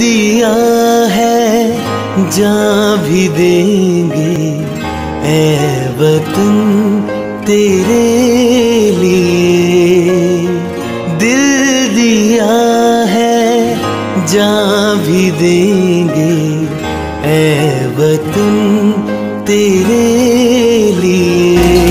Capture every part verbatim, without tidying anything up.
दिया है जान भी देंगे ऐ वतन तेरे लिए। दिल दिया है जान भी देंगे ऐ वतन तेरे लिए।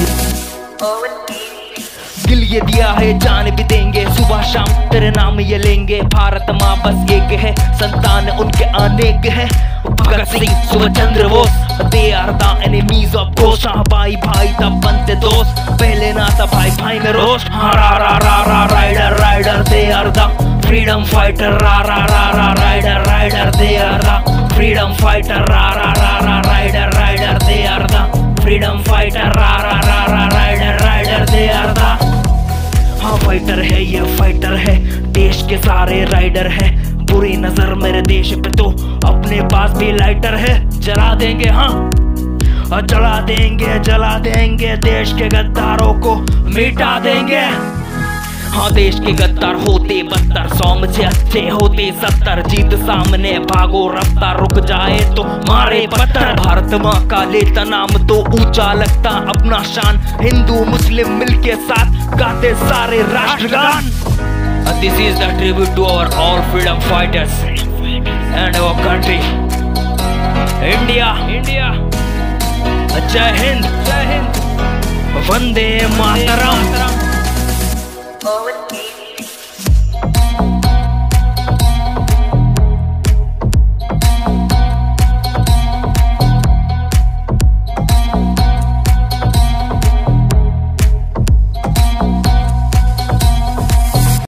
दिल ये दिया है जान भी देंगे, सुबह शाम तेरे नाम ये लेंगे। भारत माँ बस एक है, संतान उनके अनेक है। Bhagat Singh, Subhash Chandra Bose, they are the enemies of ghost। हाँ भाई भाई तब बनते दोस्त, पहले ना था भाई भाई में रोष। हाँ रा रा रा रा rider rider they are the freedom fighter। रा रा रा रा rider rider they are the freedom fighter। रा रा रा रा rider rider they are the freedom fighter। रा रा रा रा rider rider they are the। हाँ फाइटर है ये फाइटर है, देश के सारे राइडर है। बुरी नजर मेरे देश पे तो अपने पास भी लाइटर है। जला देंगे हाँ और जला देंगे जला देंगे, देश के गद्दारों को मिटा देंगे। हाँ देश के गद्दार होते बदतर, सौ में से अच्छे होते सत्तर। जीत सामने भागो रफ्तार, रुक जाए तो मारे पत्थर। भारत माँ का लेता नाम तो ऊंचा लगता अपना शान, हिंदू मुस्लिम मिलके साथ गाते सारे राष्ट्रगान। This is the tribute to our all freedom fighters and our country, India, India। जय हिंद, जय हिंद, वंदे मातरम।